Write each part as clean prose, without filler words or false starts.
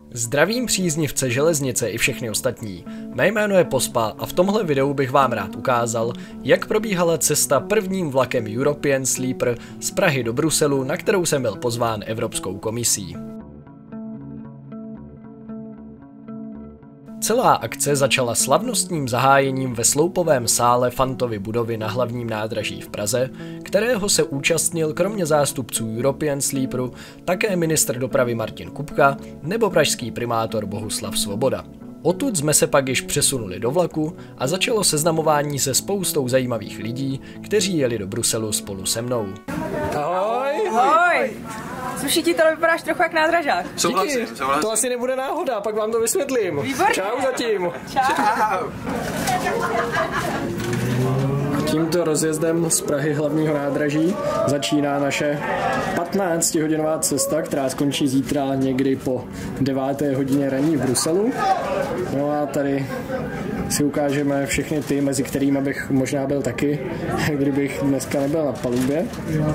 Zdravím příznivce železnice i všechny ostatní. Mé jméno je Pospa a v tomhle videu bych vám rád ukázal, jak probíhala cesta prvním vlakem European Sleeper z Prahy do Bruselu, na kterou jsem byl pozván Evropskou komisí. Celá akce začala slavnostním zahájením ve sloupovém sále Fantovy budovy na hlavním nádraží v Praze, kterého se účastnil kromě zástupců European Sleeperu také ministr dopravy Martin Kupka nebo pražský primátor Bohuslav Svoboda. Odtud jsme se pak již přesunuli do vlaku a začalo seznamování se spoustou zajímavých lidí, kteří jeli do Bruselu spolu se mnou. Ahoj! Ahoj! Sluší ti to, vypadáš trochu jak nádražák. Díky, to asi nebude náhoda, pak vám to vysvětlím. Výborně. Čau zatím. Čau. Tímto rozjezdem z Prahy hlavního nádraží začíná naše 15hodinová cesta, která skončí zítra někdy po 9. hodině ranní v Bruselu. No a tady si ukážeme všechny ty, mezi kterými bych možná byl taky, kdybych dneska nebyl na palubě.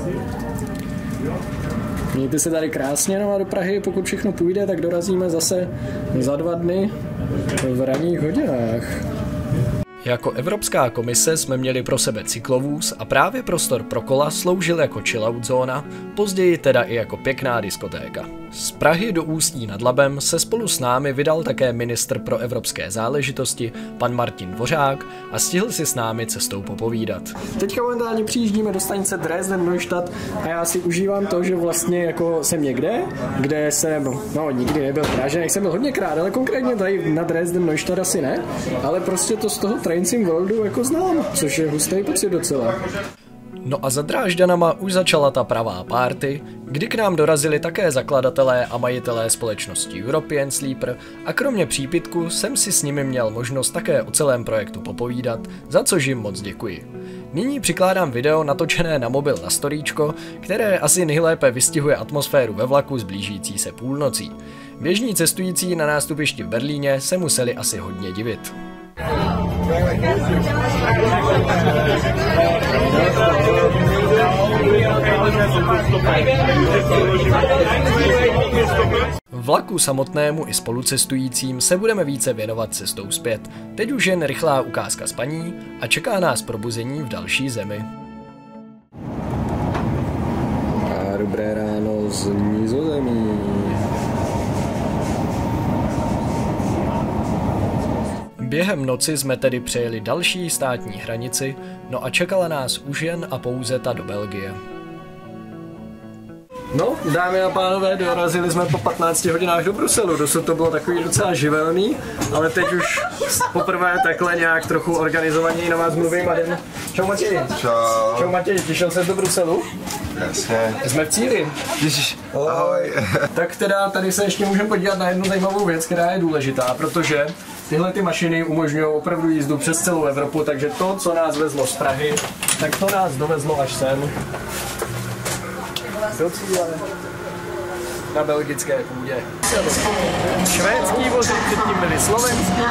Mějte se tady krásně, no a do Prahy, pokud všechno půjde, tak dorazíme zase za 2 dny v ranních hodinách. Jako Evropská komise jsme měli pro sebe cyklovůz a právě prostor pro kola sloužil jako chillout zóna, později teda i jako pěkná diskotéka. Z Prahy do Ústí nad Labem se spolu s námi vydal také ministr pro evropské záležitosti, pan Martin Dvořák, a stihl si s námi cestou popovídat. Teďka momentálně přijíždíme do stanice Dresden-Neustadt a já si užívám to, že vlastně jako jsem někde, kde jsem, nikdy nebyl v Praze, jsem byl hodněkrát, ale konkrétně tady na Dresden-Neustadt asi ne, ale prostě to z toho Train Worldu jako znám, což je hustý pocit docela. No a za Drážďanama už začala ta pravá party, kdy k nám dorazili také zakladatelé a majitelé společnosti European Sleeper a kromě přípitku jsem si s nimi měl možnost také o celém projektu popovídat, za což jim moc děkuji. Nyní přikládám video natočené na mobil na storíčko, které asi nejlépe vystihuje atmosféru ve vlaku s blížící se půlnocí. Běžní cestující na nástupišti v Berlíně se museli asi hodně divit. Vlaku samotnému i spolucestujícím se budeme více věnovat cestou zpět. Teď už jen rychlá ukázka spaní a čeká nás probuzení v další zemi. A dobré ráno z Nizozemí. Během noci jsme tedy přejeli další státní hranici, no a čekala nás už jen a pouze ta do Belgie. No, dámy a pánové, dorazili jsme po 15 hodinách do Bruselu. Dosud to bylo takový docela živelný, ale teď už poprvé takhle nějak trochu organizovaněji na vás mluvím a jdem. Čau Matěj. Čau. Čau Matěj, těšil se do Bruselu? Jasně. Jsme v cíli. Ježiš, ahoj. Tak teda tady se ještě můžeme podívat na jednu zajímavou věc, která je důležitá, protože tyhle ty mašiny umožňují opravdu jízdu přes celou Evropu, takže to, co nás vezlo z Prahy, tak to nás dovezlo až sem. Do cíle. Na belgické půdě. Švédský vozy, předtím byly slovenský.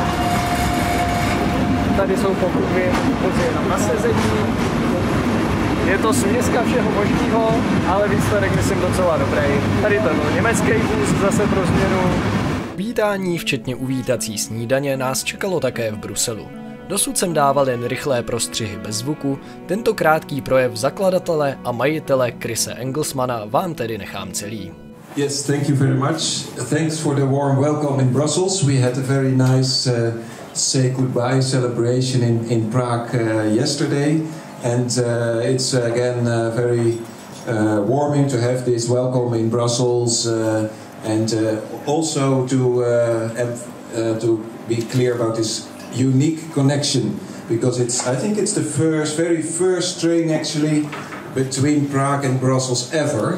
Tady jsou pokutky vozy jenom na sezení. Je to směska všeho možného, ale výsledek myslím docela dobrý. Tady to byl německý vůz zase pro změnu. Vítání včetně uvítací snídaně nás čekalo také v Bruselu. Dosud jsem dával jen rychlé prostřihy bez zvuku, tento krátký projev zakladatele a majitele Chrise Engelsmana vám tedy nechám celý. Yes, thank you very much. Thanks for the warm welcome in Brussels. We had a very nice say goodbye celebration in Prague yesterday, and it's again very warming to have this welcome in Brussels, and also to be clear about this unique connection, because I think it's the very first train actually between Prague and Brussels ever,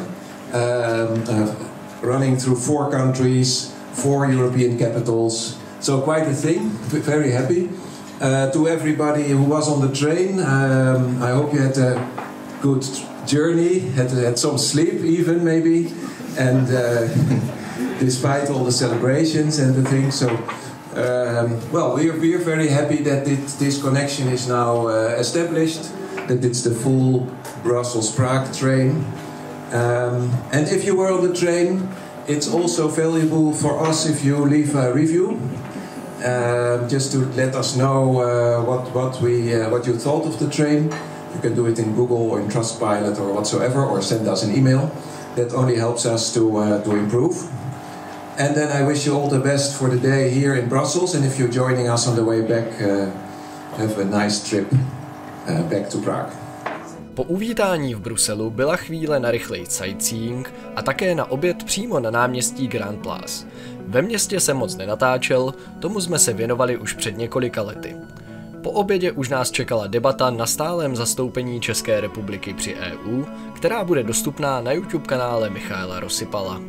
running through 4 countries, 4 European capitals. So quite a thing. Very happy. To everybody who was on the train, I hope you had a good journey, had some sleep even maybe, and despite all the celebrations and the things. So. Well, we are very happy that this connection is now established, that it's the full Brussels-Prague train. And if you were on the train, it's also valuable for us if you leave a review, just to let us know what you thought of the train. You can do it in Google or in Trustpilot or whatsoever, or send us an email. That only helps us to improve. And then I wish you all the best for the day here in Brussels. And if you're joining us on the way back, have a nice trip back to Prague. Po uvítání v Bruselu byla chvíle na rychlej sightseeing a také na oběd přímo na náměstí Grand Place. Ve městě jsem moc nenatáčel, tomu jsme se věnovali už před několika lety. Po obědě už nás čekala debata na stálém zastoupení České republiky při EU, která bude dostupná na YouTube kanále Michaela Rosypala.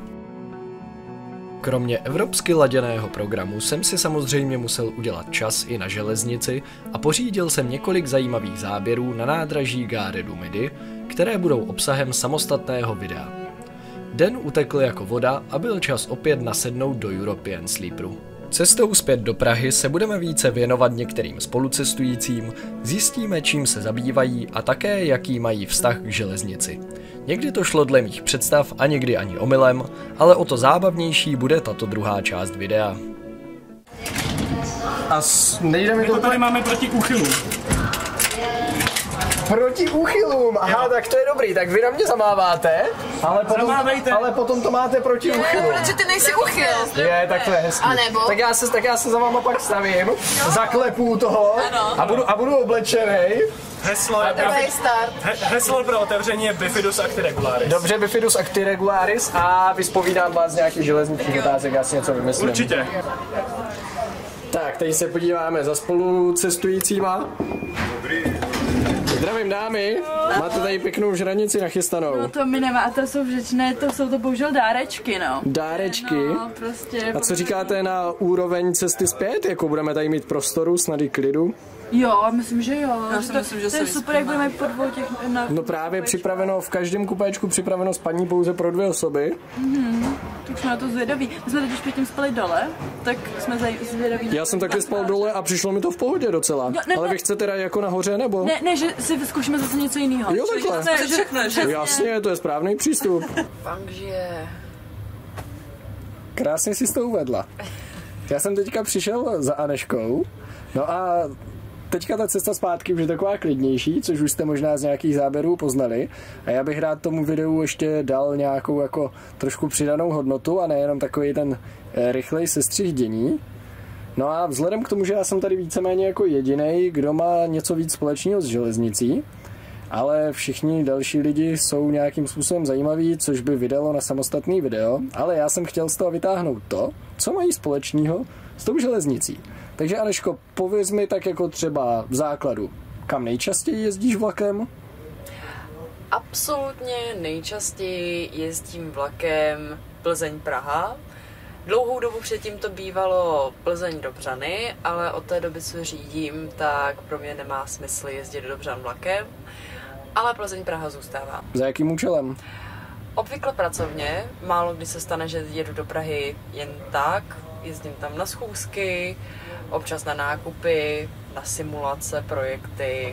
Kromě evropsky laděného programu jsem si samozřejmě musel udělat čas i na železnici a pořídil jsem několik zajímavých záběrů na nádraží Gare du Midi, které budou obsahem samostatného videa. Den utekl jako voda a byl čas opět nasednout do European Sleeperu. Cestou zpět do Prahy se budeme více věnovat některým spolucestujícím, zjistíme, čím se zabývají a také, jaký mají vztah k železnici. Někdy to šlo dle mých představ a někdy ani omylem, ale o to zábavnější bude tato druhá část videa. A nejde mi to tady máme proti úchylům. Proti úchylům, aha, jo. Tak to je dobrý, tak vy na mě zamáváte, ale potom to máte proti úchylům. Protože ty nejsi úchyl. Je, tak to je hezký. Tak já se za váma pak stavím, zaklepu toho a budu oblečenej. Heslo pro otevření je Bifidus Acti Regularis. Dobře, Bifidus Acti Regularis a vyspovídám vás z nějakých železničních otázek, já si něco vymyslím. Určitě. Tak, teď se podíváme za spolucestujícíma. Zdravím dámy, máte tady pěknou žranici nachystanou. No to my nemáte, jsou řečné, to jsou to bohužel dárečky, no. Dárečky? No, prostě. A co říkáte na úroveň cesty zpět? Jako budeme tady mít prostoru, snad i klidu? Jo, myslím, že jo. Já si myslím, že to je super, jak budeme po dvou těch... No právě připraveno, v každém kupéčku připraveno spaní pouze pro 2 osoby. Tak jsme na to zvědaví. My jsme totiž předtím spali dole, tak jsme zvědaví. Já jsem taky spal dole a přišlo mi to v pohodě docela. Jo, ne, ale vy chcete teda jako nahoře, nebo? Ne, že si vyzkoušíme zase něco jiného. Jo, takhle. Jasně, to je správný přístup. Takže... Krásně si to uvedla. Já jsem teďka přišel za Aneškou, no a teďka ta cesta zpátky už je taková klidnější, což už jste možná z nějakých záběrů poznali. A já bych rád tomu videu ještě dal nějakou jako trošku přidanou hodnotu a nejenom takový ten rychlej sestřih dění. No a vzhledem k tomu, že já jsem tady víceméně jako jedinej, kdo má něco víc společného s železnicí, ale všichni další lidi jsou nějakým způsobem zajímaví, což by vydalo na samostatný video, ale já jsem chtěl z toho vytáhnout to, co mají společného s tou železnicí. Takže Aneško, pověz mi tak jako třeba v základu, kam nejčastěji jezdíš vlakem? Absolutně nejčastěji jezdím vlakem Plzeň-Praha. Dlouhou dobu předtím to bývalo Plzeň-Dobřany, ale od té doby, co řídím, tak pro mě nemá smysl jezdit do Dobřan vlakem, ale Plzeň-Praha zůstává. Za jakým účelem? Obvykle pracovně, málo kdy se stane, že jedu do Prahy jen tak, jezdím tam na schůzky, občas na nákupy, na simulace, projekty,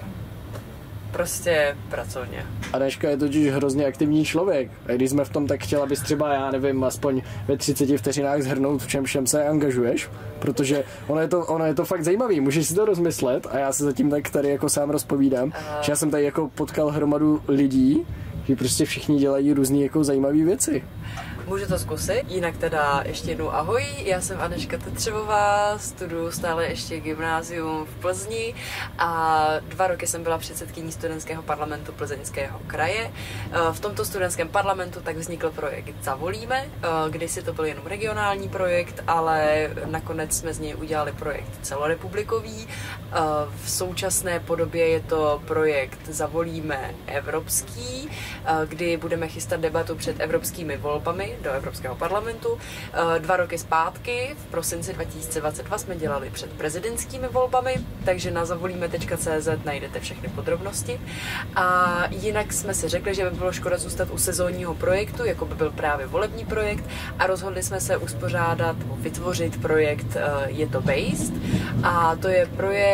prostě pracovně. Aneška je totiž hrozně aktivní člověk. A když jsme v tom, tak chtěla bys třeba, já nevím, aspoň ve 30 vteřinách shrnout, v čem všem se angažuješ, protože ono je to fakt zajímavý, můžeš si to rozmyslet a já se zatím tak tady jako sám rozpovídám, že já jsem tady jako potkal hromadu lidí, že prostě všichni dělají různý jako zajímavé věci. Můžu to zkusit, jinak teda ještě jednou ahoj, já jsem Aneška Tetřevová, studuju stále ještě gymnázium v Plzni a 2 roky jsem byla předsedkyní studentského parlamentu Plzeňského kraje. V tomto studentském parlamentu tak vznikl projekt Zavolíme, kdysi to byl jenom regionální projekt, ale nakonec jsme z něj udělali projekt celorepublikový. V současné podobě je to projekt Zavolíme evropský, kdy budeme chystat debatu před evropskými volbami do Evropského parlamentu. 2 roky zpátky, v prosinci 2022, jsme dělali před prezidentskými volbami, takže na zavolíme.cz najdete všechny podrobnosti. A jinak jsme si řekli, že by bylo škoda zůstat u sezónního projektu, jako by byl právě volební projekt, a rozhodli jsme se uspořádat, vytvořit projekt Je to Based. A to je projekt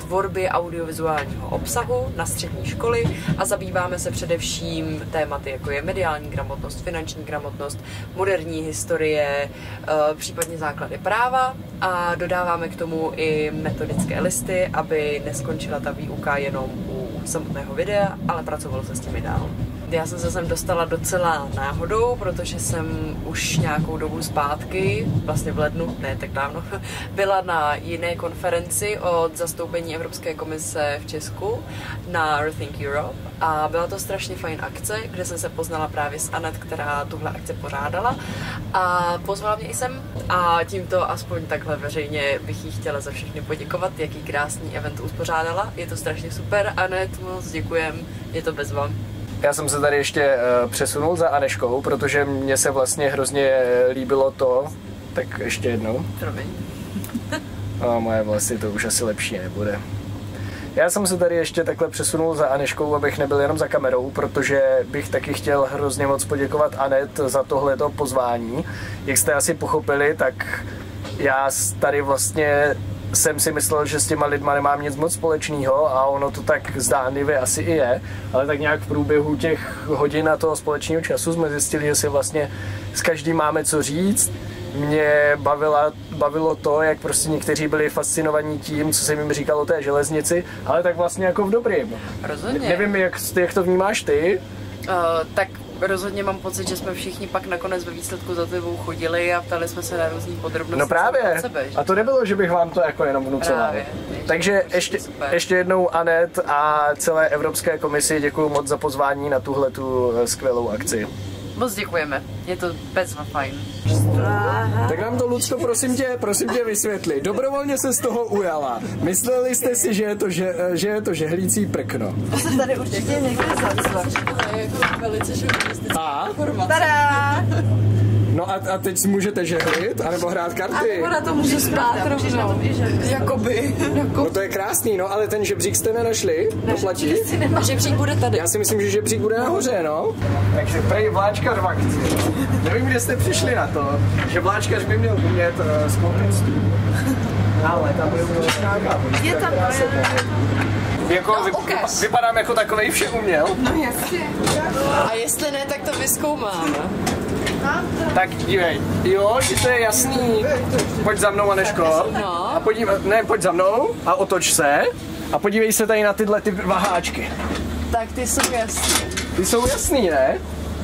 tvorby audiovizuálního obsahu na střední školy a zabýváme se především tématy, jako je mediální gramotnost, finanční gramotnost, moderní historie, případně základy práva a dodáváme k tomu i metodické listy, aby neskončila ta výuka jenom u samotného videa, ale pracovalo se s tím i dál. Já jsem se sem dostala docela náhodou, protože jsem už nějakou dobu zpátky, vlastně v lednu, ne tak dávno, byla na jiné konferenci od zastoupení Evropské komise v Česku na Rethink Europe a byla to strašně fajn akce, kde jsem se poznala právě s Anet, která tuhle akci pořádala a pozvala mě i sem a tímto aspoň takhle veřejně bych jí chtěla za všechny poděkovat, jaký krásný event uspořádala. Je to strašně super, Anet, moc děkujem, je to bez vám. Já jsem se tady ještě přesunul za Aneškou, protože mně se vlastně hrozně líbilo to, tak ještě jednou. Promiň. A moje vlasy to už asi lepší nebude. Já jsem se tady ještě takhle přesunul za Aneškou, abych nebyl jenom za kamerou, protože bych taky chtěl hrozně moc poděkovat Anet za tohleto pozvání. Jak jste asi pochopili, tak já tady vlastně jsem si myslel, že s těma lidma nemám nic moc společného a ono to tak zdánlivě asi i je, ale tak nějak v průběhu těch hodin a toho společného času jsme zjistili, že si vlastně s každým máme co říct. Mě bavilo to, jak prostě někteří byli fascinovaní tím, co jsem jim říkal o té železnici, ale tak vlastně jako v dobrým. Rozhodně. Nevím, jak to vnímáš ty? Tak rozhodně mám pocit, že jsme všichni pak nakonec ve výsledku za tebou chodili a ptali jsme se na různý podrobnosti. No právě. Sebe, že? A to nebylo, že bych vám to jako jenom vnucoval. Takže ještě jednou Anet a celé Evropské komisi děkuju moc za pozvání na tuhletu skvělou akci. Moc děkujeme, je to bezva fajn. Tak nám to, Lucko, prosím tě vysvětli. Dobrovolně se z toho ujala. Mysleli jste si, že je to žehlící prkno. To se tady určitě někde zacla. To je jako velice šovinistická informace. Tada! No a teď si můžete žehlit, anebo hrát karty. Ona to může spát rovnou. Jakoby. No to je krásný, no, ale ten žebřík jste nenašli? To platí? Žebřík bude tady. Já si myslím, že žebřík bude nahoře, no. Takže prej vláčkař v akci. Nevím, kde jste přišli na to, že vláčkař by měl umět skoupit stůl. Ale tam bude nějaká. Je tam Jako vypadám jako takovej všeuměl. No jasně. A jestli ne, tak to vyzkoumáme. Tak dívej, jo, že to je jasný. Pojď za mnou, Aneško. No. A pojď za mnou a otoč se. A podívej se tady na tyhle ty vaháčky. Tak ty jsou jasný. Ty jsou jasný, ne?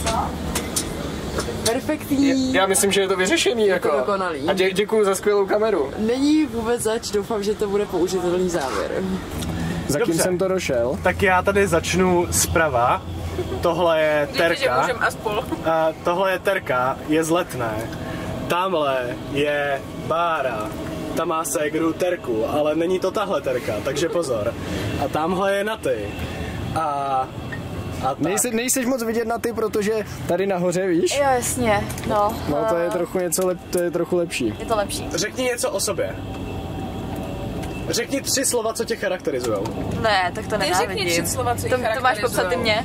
Perfektní. Já myslím, že je to vyřešený. Jako. dokonalý. A děkuju za skvělou kameru. Není vůbec zač, doufám, že to bude použitelný závěr. Zatím jsem to došel. Tak já tady začnu zprava. Tohle je Terka. Tohle je Terka, je z Letné. Tamhle je Bára. Ta má ségru Terku, ale není to tahle Terka, takže pozor. A tamhle je Naty. A Nejseš moc vidět na ty, protože tady nahoře, víš? Jo, jasně, no. No to je trochu to je trochu lepší. Je to lepší. Řekni něco o sobě. Řekni 3 slova, co tě charakterizujou. Ne, tak to nenávidím. Neřekni 3 slova, co tě To máš popsat ty mě.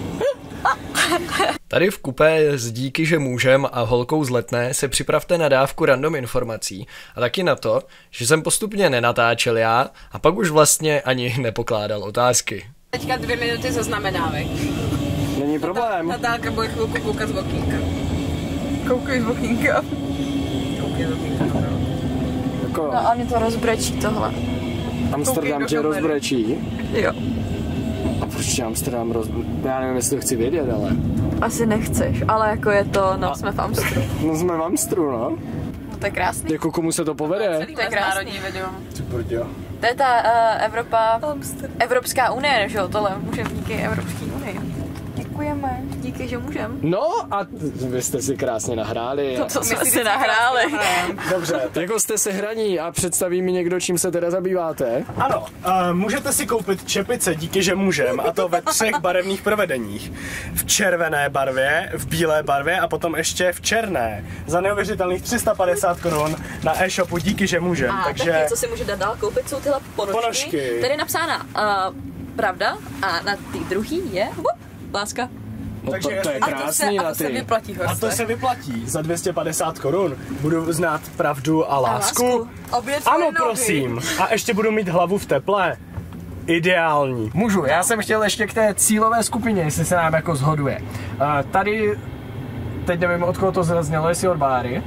Tady v kupé s Díky, že můžem a holkou z Letné se připravte na dávku random informací a taky na to, že jsem postupně nenatáčel já a pak už vlastně ani nepokládal otázky. Teďka 2 minuty zaznamenávek. Není problém. Natálka bude chvilku koukat z okýnka. Koukej z okýnka. Jako No a mě to rozbrečí tohle. Amsterdam tě rozbrečí. Jo. A proč tě Amsterdam Já nevím, jestli to chci vědět, ale... Asi nechceš, ale jako je to, no jsme v Amstru. No jsme v Amstru, no. No to je krásný. Jako komu se to povede? To je krásný. video. To je ta Evropská unie, že jo, tohle můžeme díky Evropské unii. Děkujeme, díky, že můžeme. No a vy jste si krásně nahráli. To jsme si nahráli. Dobře, jako jste se hraní a představí mi někdo, čím se teda zabýváte. Ano, můžete si koupit čepice Díky, že můžem, a to ve 3 barevných provedeních. V červené barvě, v bílé barvě a potom ještě v černé. Za neuvěřitelných 350 korun na e-shopu Díky, že můžem. A takže taky, co si můžete dál koupit, jsou tyhle ponožky. Tady je napsána pravda a na té druhý je láska. Takže to je krásný na ty. vyplatí, a to se vyplatí. Za 250 korun budu znát pravdu a lásku. Ano, prosím. A ještě budu mít hlavu v teple. Ideální. Můžu, já jsem chtěl ještě k té cílové skupině, jestli se nám jako shoduje. Tady, teď nevím, od koho to zaznělo, jestli od Báry,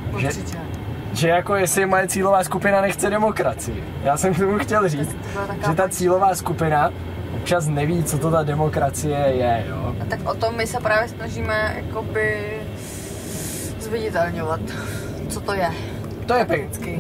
že jako jestli moje cílová skupina nechce demokracii. Já jsem k tomu chtěl říct, že ta cílová skupina občas neví, co to ta demokracie je, jo. A tak o tom my se právě snažíme jakoby zviditelňovat, co to je. To je pěkný.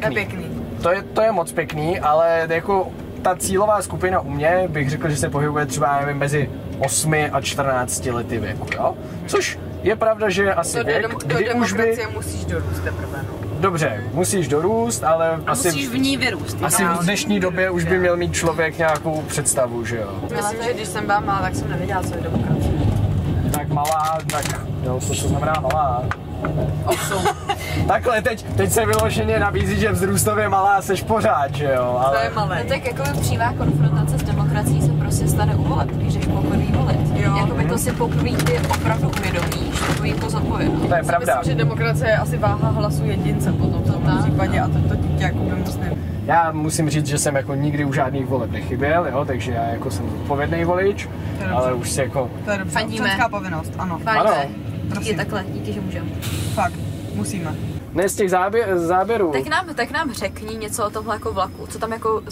To je moc pěkný, ale jako ta cílová skupina u mě bych řekl, že se pohybuje třeba nevím, mezi 8 a 14 lety věku, jo? Což je pravda, že je asi věk, kdy už by... musíš dorůst teprve, no. Dobře, musíš dorůst, ale asi... musíš v ní vyrůst. Asi v dnešní době už by měl mít člověk nějakou představu, že jo? Myslím, že když jsem byla malá, tak jsem nevěděla, co je demokracie. Tak malá, tak jo, to znamená malá. 8. Takhle, teď se vyloženě nabízí, že vzrůstově malá seš pořád, že jo? Ale... To je malé. No tak jako přímá konfrontace s demokracií se prostě stane u voleb, když jdeš poprvé volit. Jakoby to si poprvé ty opravdu uvědomíš, to je to zodpovědnost. To je pravda. Myslím, že demokracie je asi váha hlasu jedince potom v tom případě a to dítě jako by musím. Já musím říct, že jsem jako nikdy u žádných voleb nechyběl, jo, takže já jako jsem odpovědný volič, ale už si jako... To je dobře. Občanská povinnost, ano. Ano. Díky takhle, díky, že můžeme. Fakt, musíme. Ne z těch záběrů. Tak nám řekni něco o tomhle jako vlaku, co tam jako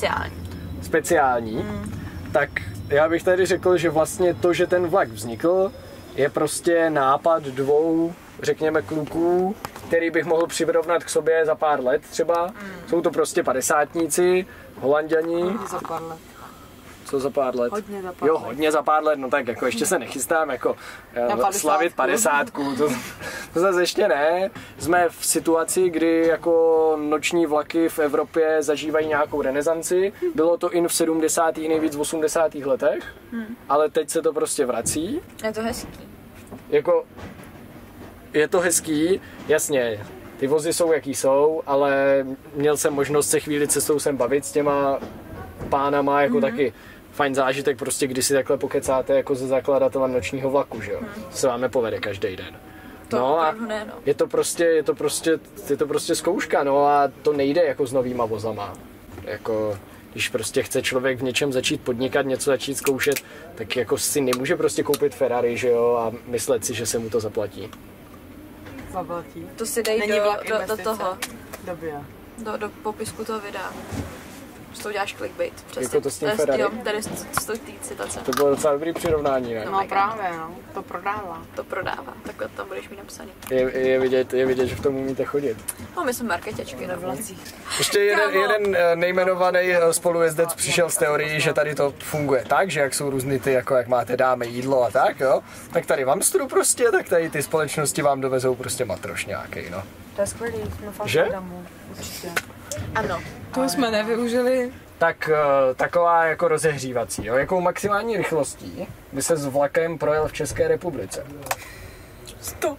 Speciální? Tak já bych tady řekl, že vlastně to, že ten vlak vznikl, je prostě nápad dvou, řekněme, kluků, který bych mohl přirovnat k sobě za pár let třeba. Jsou to prostě padesátníci, Holanďani. Za pár let. Co za pár let? Hodně za pár let. Hodně za pár let, no tak jako ještě se nechystám jako slavit 50, to zase ještě ne. Jsme v situaci, kdy jako noční vlaky v Evropě zažívají nějakou renesanci. Bylo to in v 70. nejvíc v 80. letech, ale teď se to prostě vrací. Je to hezký. Jako, je to hezký, jasně. Ty vozy jsou jaký jsou, ale měl jsem možnost se chvíli cestou sem bavit s těma pánama, jako taky fajn zážitek, prostě když si takhle pokecáte jako ze zakladatelem nočního vlaku, že jo. To se vám nepovede každý den. To a ne, no. je to prostě zkouška, no a to nejde jako s novýma vozama. Jako, když prostě chce člověk v něčem začít podnikat, něco začít zkoušet, tak jako si nemůže prostě koupit Ferrari, že jo, a myslet si, že se mu to zaplatí. Zaplatí. To si dej do toho. Do popisku toho videa. S tou děláš clickbait. Přesně. Jako to s tím Ferrari? Jo, tady s tou citace. To bylo docela dobrý přirovnání, ne? No právě, no. To prodává. To prodává. Takhle tam budeš mít napsaný. Je vidět, že v tom umíte chodit. No, my jsme marketěčky na vlacích. Ještě jeden nejmenovaný spolujezdec přišel s teorií, že tady to funguje tak, že jak jsou různý ty, jako jak máte dáme jídlo a tak, jo, tak tady v Amstru prostě, tak tady ty společnosti vám dovezou prostě matroš nějaký, no. To je skvělý, jsme fakt že? Určitě. Ano. To jsme nevyužili. Tak taková jako rozehřívací, jo, jakou maximální rychlostí by se s vlakem projel v České republice? 100.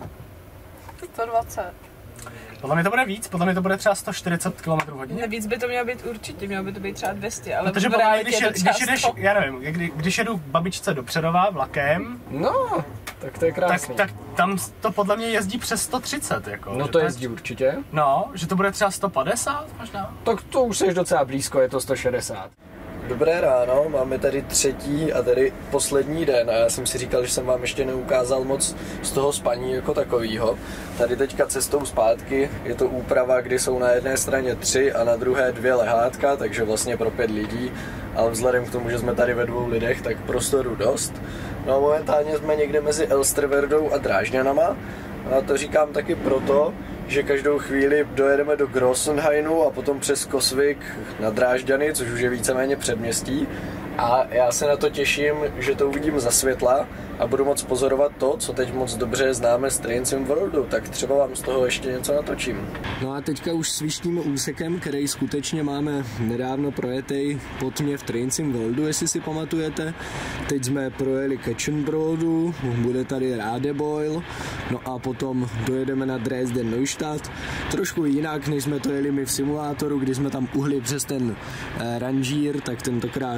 120. Podle mě to bude víc, podle mě to bude třeba 140 km/h. Víc by to mělo být určitě, mělo by to být třeba 200, ale protože podle mě, když jdeš, já nevím, když jedu babičce do Přerova vlakem, no, tak to je krásný. Tak tam to podle mě jezdí přes 130, jako. No to jezdí určitě. No, že to bude třeba 150 možná. Tak to už jsi docela blízko, je to 160. Dobré ráno, máme tady třetí a tady poslední den a já jsem si říkal, že jsem vám ještě neukázal moc z toho spaní jako takovýho. Tady teďka cestou zpátky je to úprava, kdy jsou na jedné straně 3 a na druhé 2 lehátka, takže vlastně pro 5 lidí, ale vzhledem k tomu, že jsme tady ve 2 lidech, tak prostoru dost. No a momentálně jsme někde mezi Elsterverdou a Drážďanama a to říkám taky proto, že každou chvíli dojedeme do Grossenhainu a potom přes Kosvik na Drážďany, což už je víceméně předměstí. A já se na to těším, že to uvidím za světla a budu moc pozorovat to, co teď moc dobře známe z Trains in Worldu, tak třeba vám z toho ještě něco natočím. No a teďka už svištíme úsekem, který skutečně máme nedávno projetej pod mě v Trains in Worldu, jestli si pamatujete. Teď jsme projeli Ketchenbrodu, bude tady Radebeul, no a potom dojedeme na Dresden-Neustadt. Trošku jinak, než jsme to jeli my v simulátoru, kdy jsme tam uhli přes ten ranžír, tak tentokrát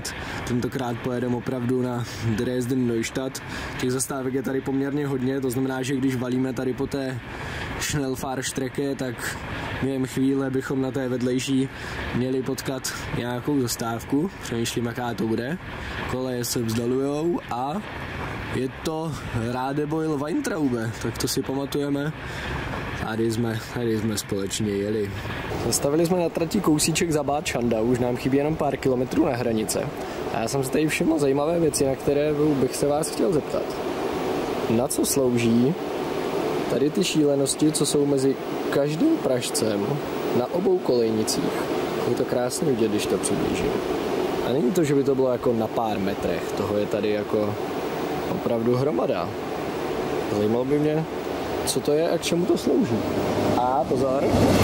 Tentokrát pojedeme opravdu na Dresden-Neustadt. Těch zastávek je tady poměrně hodně, to znamená, že když valíme tady po té Schnellfahrstrecke, tak během chvíle bychom na té vedlejší měli potkat nějakou zastávku. Přemýšlím, jaká to bude. Koleje se vzdalujou a je to Radebeul Weintraube, tak to si pamatujeme. Tady jsme společně jeli. Zastavili jsme na trati kousíček za Bad Schandau, už nám chybí jenom pár kilometrů na hranice. A já jsem si tady všiml zajímavé věci, na které bych se vás chtěl zeptat. Na co slouží tady ty šílenosti, co jsou mezi každým pražcem na obou kolejnicích? Je to krásně vidět, když to přiblížím. A není to, že by to bylo jako na pár metrech, toho je tady jako opravdu hromada. Zajímalo by mě, co to je a k čemu to slouží. A pozor.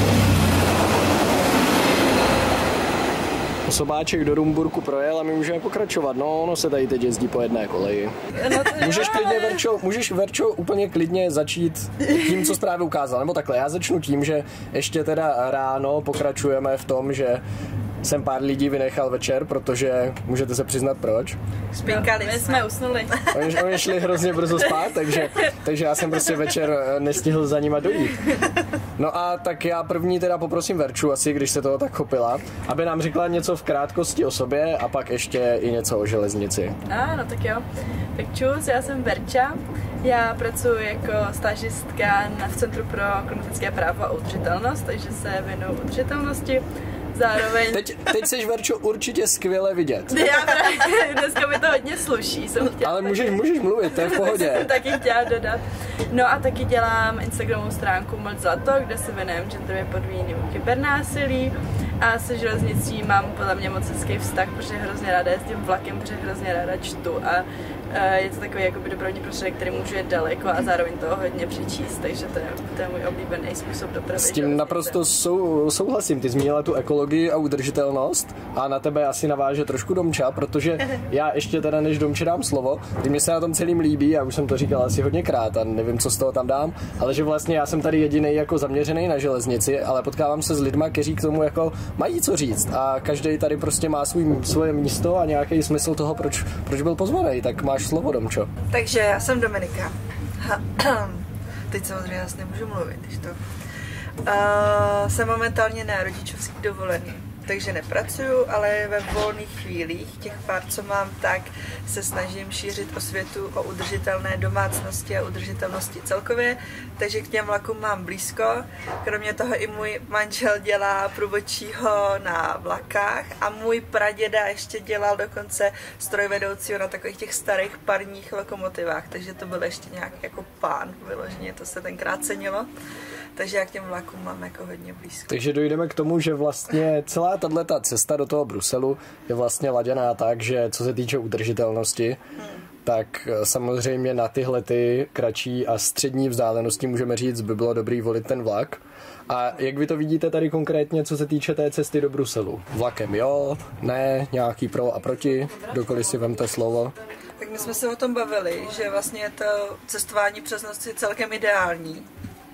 Osobáček do Rumburku projel a my můžeme pokračovat. No, ono se tady teď jezdí po jedné koleji. Můžeš, Verčo, úplně klidně začít tím, co jsi právě ukázal. Nebo takhle, já začnu tím, že ještě teda ráno pokračujeme v tom, že jsem pár lidí vynechal večer, protože můžete se přiznat proč. Spínkali jsme usnuli. Oni šli hrozně brzo spát, takže já jsem prostě večer nestihl za nima dojít. No a tak já první teda poprosím Verču, asi když se toho tak chopila, aby nám řekla něco v krátkosti o sobě a pak ještě i něco o železnici. No tak jo. Tak čus, já jsem Verča. Já pracuji jako stážistka v Centru pro klimatické právo a udržitelnost, takže se věnuju udržitelnosti. Zároveň... Teď seš, Verčo, určitě skvěle vidět. Já právě, dneska mi to hodně sluší, jsem chtěla. Ale můžeš mluvit, to je v pohodě. Jsem taky chtěla dodat. No a taky dělám Instagramovou stránku Moc zlato, kde se věnujem genderově podmíněnému kybernásilí a se železnicí mám podle mě moc hezký vztah, protože hrozně ráda jezdím vlakem, protože hrozně ráda čtu a je to takový jakoby dopravní prostředek, který můžu jet daleko a zároveň toho hodně přečíst, takže to je můj oblíbený způsob dopravy. S tím naprosto souhlasím, ty zmínila tu ekologii a udržitelnost a na tebe asi naváže trošku Domča, protože já ještě teda než Domče dám slovo, ty mě se na tom celým líbí, já už jsem to říkal asi hodněkrát a nevím, co z toho tam dám, ale že vlastně já jsem tady jedinej jako zaměřený na železnici, ale potkávám se s lidma, kteří k tomu jako mají co říct a každý tady prostě má svoje místo a nějaký smysl toho, proč byl pozvaný, tak máš slovo, Domčo. Takže já jsem Dominika. Teď samozřejmě asi nemůžu mluvit, když to... jsem momentálně na rodičovský dovolený, takže nepracuju, ale ve volných chvílích, těch pár, co mám, tak se snažím šířit osvětu o udržitelné domácnosti a udržitelnosti celkově, takže k těm vlakům mám blízko. Kromě toho i můj manžel dělá průvodčího na vlakách a můj praděda ještě dělal dokonce strojvedoucího na takových těch starých parních lokomotivách, takže to byl ještě nějaký jako pán vyloženě, to se tenkrát cenilo. Takže já k těm vlakům mám jako hodně blízko. Takže dojdeme k tomu, že vlastně celá tato cesta do toho Bruselu je vlastně laděná tak, že co se týče udržitelnosti, tak samozřejmě na tyhle ty kratší a střední vzdálenosti můžeme říct, by bylo dobrý volit ten vlak. A jak vy to vidíte tady konkrétně, co se týče té cesty do Bruselu? Vlakem jo, ne, nějaký pro a proti, kdokoliv si vemte slovo. Tak my jsme se o tom bavili, že vlastně to cestování přes noc je celkem ideální.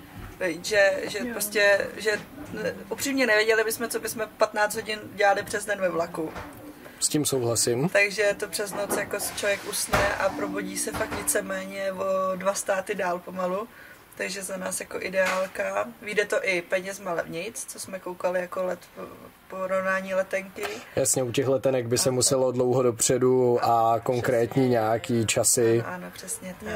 Že prostě, že upřímně nevěděli bychom, co bychom 15 hodin dělali přes den ve vlaku. S tím souhlasím. Takže to přes noc jako člověk usne a probudí se fakt víceméně o 2 státy dál pomalu. Takže za nás jako ideálka. Vyjde to i penězma levnějc, co jsme koukali jako porovnání letenky. Jasně, u těch letenek by se muselo dlouho dopředu a konkrétní nějaký časy. Ano, přesně tak.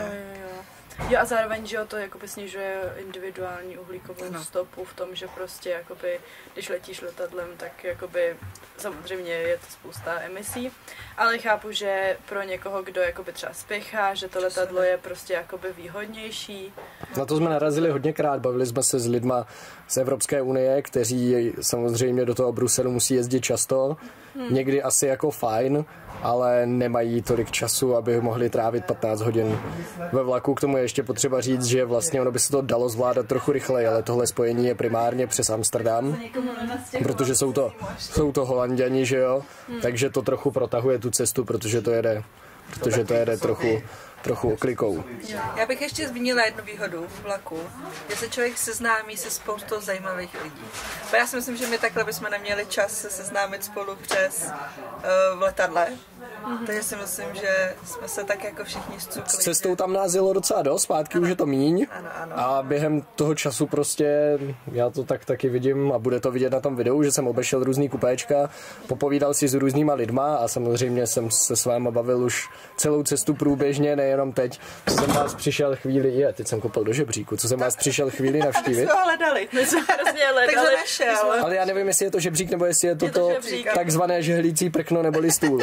Jo a zároveň, že to jakoby snižuje individuální uhlíkovou stopu v tom, že prostě jakoby, když letíš letadlem, tak jakoby samozřejmě je to spousta emisí, ale chápu, že pro někoho, kdo jakoby třeba spěchá, že to letadlo je prostě jakoby výhodnější. Na to jsme narazili hodněkrát, bavili jsme se s lidma z Evropské unie, kteří samozřejmě do toho Bruselu musí jezdit často, někdy asi jako fajn, ale nemají tolik času, aby mohli trávit 15 hodin ve vlaku. K tomu je ještě potřeba říct, že vlastně ono by se to dalo zvládat trochu rychleji, ale tohle spojení je primárně přes Amsterdam, protože jsou to Holanďani, že jo, takže to trochu protahuje tu cestu, protože to jede trochu trochu oklikou. Já bych ještě zmínila jednu výhodu vlaku, že se člověk seznámí se spoustou zajímavých lidí. Bo já si myslím, že my takhle bychom neměli čas se seznámit spolu přes v letadle. Takže si myslím, že jsme se tak jako všichni zcukli. S cestou tam nás jelo docela dost, zpátky už je to míň. Ano. A během toho času prostě, já to tak taky vidím a bude to vidět na tom videu, že jsem obešel různý kupéčka, popovídal si s různýma lidma a samozřejmě jsem se s váma bavil už celou cestu průběžně, nejenom teď. Co jsem vás přišel chvíli, teď jsem kopal do žebříku, co jsem vás přišel chvíli navštívit. My jsme ho hledali. Takže nešel. Ale já nevím, jestli je to žebřík, nebo jestli je to takzvané žehlící prkno neboli stůl.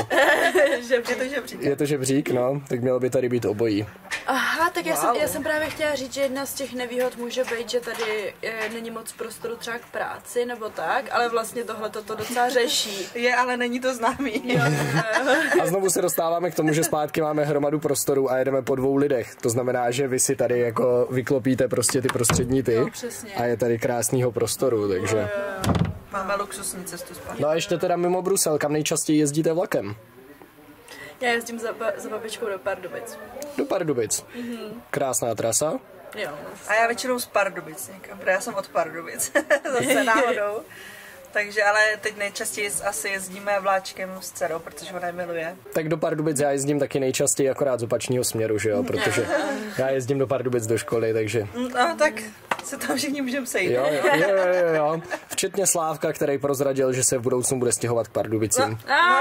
Je to žebřík, no, tak mělo by tady být obojí. Aha, tak já jsem právě chtěla říct, že jedna z těch nevýhod může být, že tady není moc prostoru třeba k práci nebo tak, ale vlastně tohle to docela řeší. Je, ale není to známý. A znovu se dostáváme k tomu, že zpátky máme hromadu prostoru a jedeme po 2 lidech. To znamená, že vy si tady jako vyklopíte prostě ty prostřední ty a je tady krásného prostoru, takže... Máme luxusní cestu zpátky. No a ještě teda mimo Brusel, kam nejčastěji jezdíte vlakem? Já jezdím za babičkou do Pardubic. Do Pardubic. Krásná trasa. Jo. A já většinou z Pardubic někam, protože já jsem od Pardubic. Zase náhodou. Takže ale teď nejčastěji asi jezdíme vláčkem s dcerou, protože ona je miluje. Tak do Pardubic já jezdím taky nejčastěji akorát z opačného směru, že jo, protože já jezdím do Pardubic do školy, takže... No tak se tam všichni můžeme sejít. Jo. Včetně Slávka, který prozradil, že se v budoucnu bude stěhovat k Pardubicím.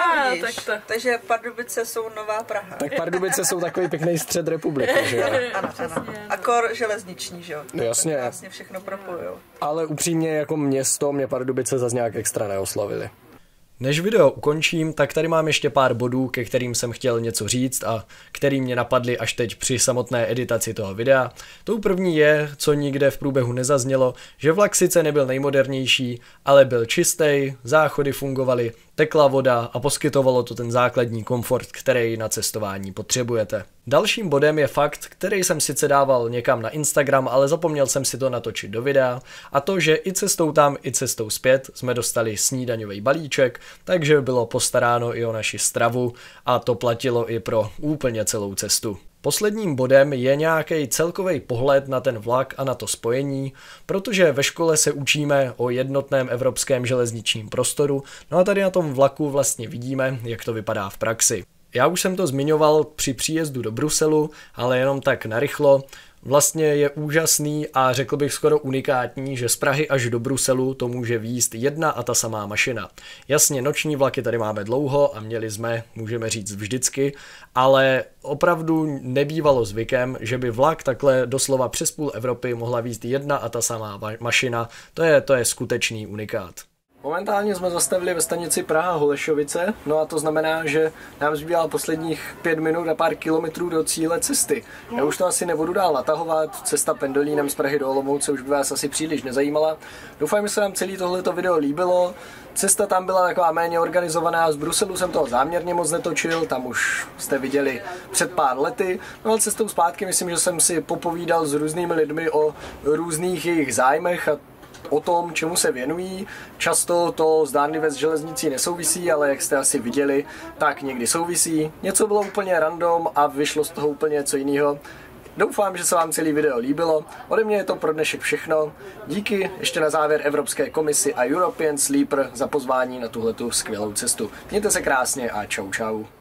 Tak to. Takže Pardubice jsou nová Praha. Tak Pardubice jsou takový pěkný střed republiky, že jo. Ano. Akor železniční, že jo. No, jasně. To vlastně všechno propojujou. Ale upřímně jako město mě Pardubice zase nějak extra neoslavili. Než video ukončím, tak tady mám ještě pár bodů, ke kterým jsem chtěl něco říct a který mě napadly až teď při samotné editaci toho videa. Tou první je, co nikde v průběhu nezaznělo, že vlak sice nebyl nejmodernější, ale byl čistý, záchody fungovaly, tekla voda a poskytovalo to ten základní komfort, který na cestování potřebujete. Dalším bodem je fakt, který jsem sice dával někam na Instagram, ale zapomněl jsem si to natočit do videa, a to, že i cestou tam, i cestou zpět jsme dostali snídaňový balíček, takže bylo postaráno i o naši stravu a to platilo i pro úplně celou cestu. Posledním bodem je nějaký celkový pohled na ten vlak a na to spojení, protože ve škole se učíme o jednotném evropském železničním prostoru, no a tady na tom vlaku vlastně vidíme, jak to vypadá v praxi. Já už jsem to zmiňoval při příjezdu do Bruselu, ale jenom tak narychlo. Vlastně je úžasný a řekl bych skoro unikátní, že z Prahy až do Bruselu to může vjíst jedna a ta samá mašina. Jasně, noční vlaky tady máme dlouho a měli jsme, můžeme říct vždycky, ale opravdu nebývalo zvykem, že by vlak takhle doslova přes půl Evropy mohla vjíst jedna a ta samá mašina. To je skutečný unikát. Momentálně jsme zastavili ve stanici Praha-Holešovice, no a to znamená, že nám zbývá posledních 5 minut a pár kilometrů do cíle cesty. Já už to asi nebudu dál natahovat, cesta pendolínem z Prahy do Olomouce už by vás asi příliš nezajímala. Doufám, že se vám celé tohleto video líbilo. Cesta tam byla taková méně organizovaná, z Bruselu jsem toho záměrně moc netočil, tam už jste viděli před pár lety. No a cestou zpátky myslím, že jsem si popovídal s různými lidmi o různých jejich zájmech a o tom, čemu se věnují. Často to zdánlivě s železnicí nesouvisí, ale jak jste asi viděli, tak někdy souvisí. Něco bylo úplně random a vyšlo z toho úplně něco jiného. Doufám, že se vám celý video líbilo. Ode mě je to pro dnešek všechno. Díky ještě na závěr Evropské komisi a European Sleeper za pozvání na tuhletu skvělou cestu. Mějte se krásně a čau čau.